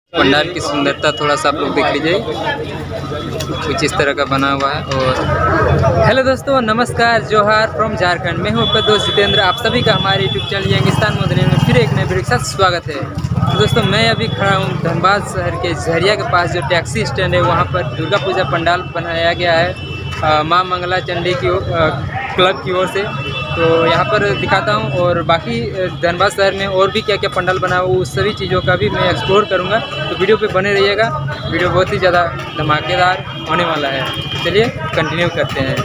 पंडाल की सुंदरता थोड़ा सा आप लोग देख लीजिए, कुछ इस तरह का बना हुआ है। और हेलो दोस्तों, नमस्कार, जोहार फ्रॉम झारखंड। मैं हूं आपका दोस्त जितेंद्र। आप सभी का हमारे यूट्यूब चैनल यंगिस्तान मदनी में फिर एक नए वीडियो के साथ स्वागत है। तो दोस्तों, मैं अभी खड़ा हूं धनबाद शहर के झरिया के पास, जो टैक्सी स्टैंड है, वहां पर दुर्गा पूजा पंडाल बनाया गया है माँ मंगला चंडी की क्लब की ओर से। तो यहाँ पर दिखाता हूँ, और बाकी धनबाद शहर में और भी क्या क्या पंडाल बना हुआ उस सभी चीज़ों का भी मैं एक्सप्लोर करूँगा। तो वीडियो पे बने रहिएगा, वीडियो बहुत ही ज़्यादा धमाकेदार होने वाला है। चलिए कंटिन्यू करते हैं।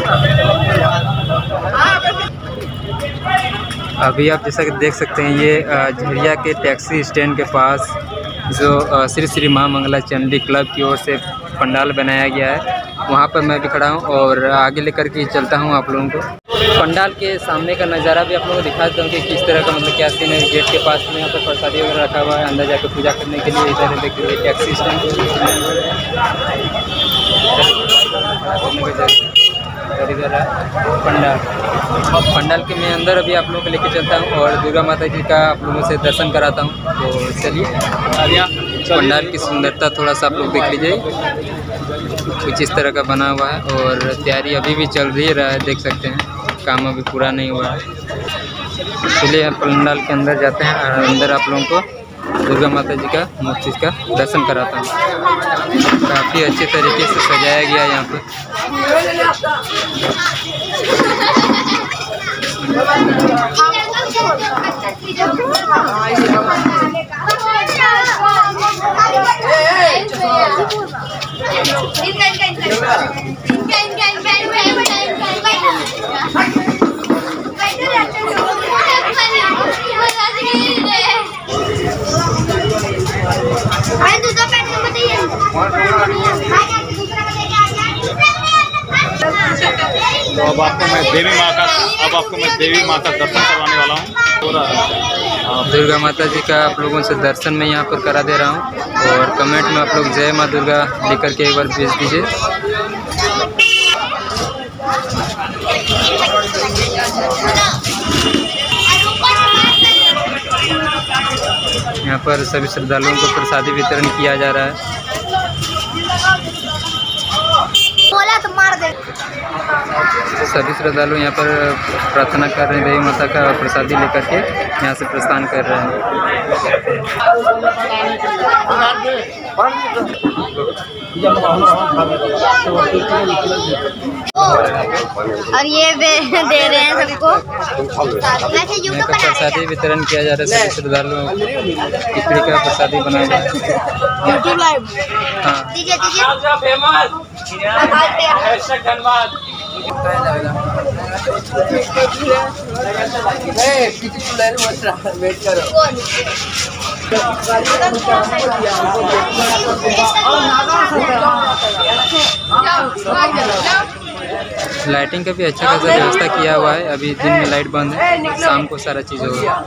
अभी आप जैसा कि देख सकते हैं, ये झरिया के टैक्सी स्टैंड के पास जो श्री श्री माँ मंगला चंडी क्लब की ओर से पंडाल बनाया गया है, वहाँ पर मैं भी खड़ा हूँ और आगे लेकर के चलता हूँ आप लोगों को। पंडाल के सामने का नज़ारा भी आप लोगों को दिखाता हूँ कि किस तरह का मतलब क्या सीन है। गेट के पास में यहाँ पर प्रसादी वगैरह रखा हुआ है, अंदर जाकर पूजा करने के लिए। इधर देखिए टैक्सी स्टैंड पंडाल के मैं अंदर अभी आप लोगों को लेकर चलता हूँ और दुर्गा माता जी का आप लोगों से दर्शन कराता हूँ। तो चलिए, पंडाल की सुंदरता थोड़ा सा आप लोग देख लीजिए, कुछ इस तरह का बना हुआ है। और तैयारी अभी भी चल रही है, देख सकते हैं, काम अभी पूरा नहीं हुआ है। इसलिए पंडाल के अंदर जाते हैं और अंदर आप लोगों को दुर्गा माता जी का मूर्ति का दर्शन कराता हूँ। काफ़ी अच्छे तरीके से सजाया गया है यहाँ पर। तो अब आपको मैं देवी माँ का दर्शन करवाने वाला हूँ। दुर्गा माता जी का आप लोगों से दर्शन मैं यहाँ पर करा दे रहा हूँ। और कमेंट में आप लोग जय माँ दुर्गा लिख करके एक बार भेज दीजिए। यहाँ पर सभी श्रद्धालुओं को प्रसादी वितरण किया जा रहा है। सभी श्रद्धालु यहाँ पर प्रार्थना कर रहे हैं, देवी माता का प्रसादी लेकर के यहाँ से प्रस्थान कर रहे हैं। और ये दे रहे हैं सबको। यहाँ पर प्रसादी वितरण किया जा रहा है सभी श्रद्धालुओं को। खिचड़ी का प्रसादी बना हुआ है। लाइटिंग का भी अच्छा खासा व्यवस्था किया हुआ है। अभी दिन में लाइट बंद है, शाम को सारा चीज़ होगा।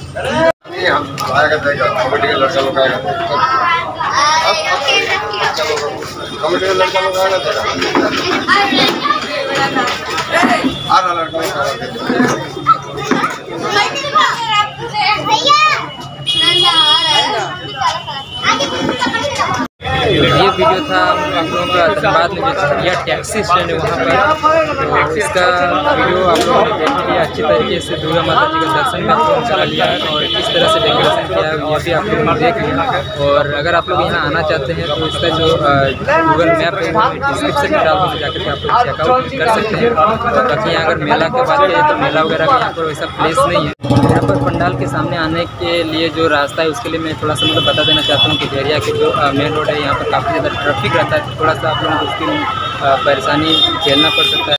ये वीडियो था आप लोगों का धनबाद में जो झरिया टैक्सी स्टैंड है वहाँ पर। तो इसका वीडियो आप लोगों ने देख लिया अच्छी तरीके से। दुर्गा माता जी का दर्शन भी आप लोगों ने करा लिया है और किस तरह से डेकोरेशन किया है ये भी आप लोगों ने देख लिया। और अगर आप लोग यहाँ आना चाहते हैं तो इसका जो गूगल मैप है वो डिस्क्रिप्शन में डाल दूँगा, जाकर के आप लोग चेकआउट कर सकते हैं। बाकी यहाँ अगर मेला की बात करें तो मेला वगैरह का यहाँ पर वैसा प्लेस नहीं है। यहाँ पर पंडाल के सामने आने के लिए जो रास्ता है उसके लिए मैं थोड़ा सा मतलब बता देना चाहता हूँ कि झरिया के जो मेन रोड है यहाँ पर काफ़ी ज़्यादा ट्रैफिक रहता है। थोड़ा सा आप लोगों को उसकी परेशानी झेलना पड़ सकता है।